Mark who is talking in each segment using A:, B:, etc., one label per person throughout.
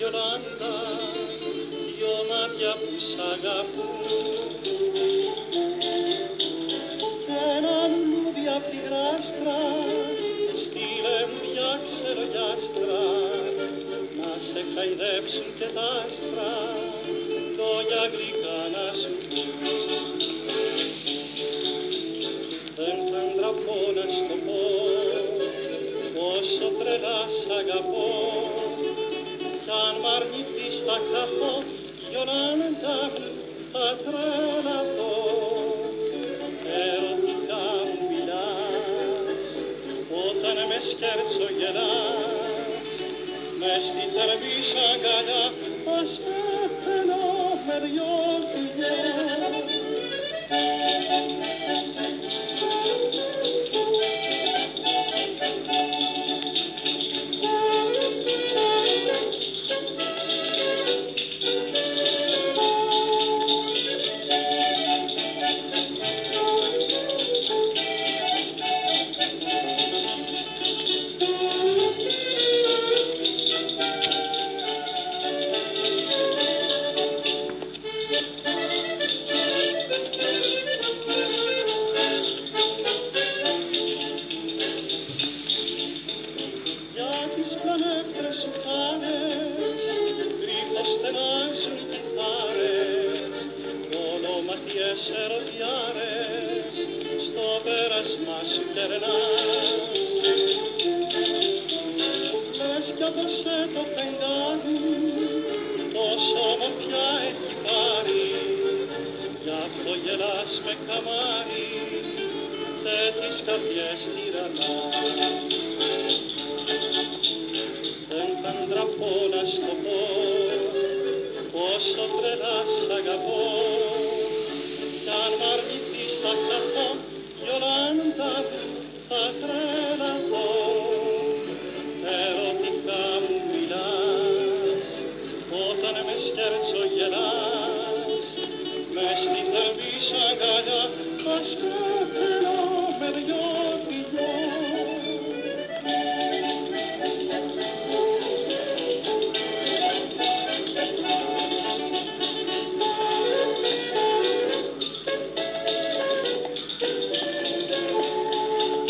A: Γιολάντα, δυο μάτια που σ' αγαπούν. Κι ένα λουλούδι απ' τη γράστρα, στείλε μου μια ξερογιάστρα, να σε χαϊδέψουν και τ' άστρα, λόγια γλυκά να σου πούν. Δεν θα ντραπώ να στο πω, πόσο τρελά σ' αγαπώ, κι αν μ' αρνηθείς θα χαθώ, Γιολάντα μου, θα τρελαθώ. Ερωτικά μου μιλάς, όταν με σκέρτσο γελάς, μες στη θερμή σ' αγκαλιά, ας πεθαίνω με δυο φιλιές.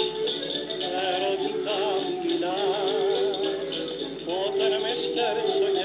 A: Όταν με σκέρσω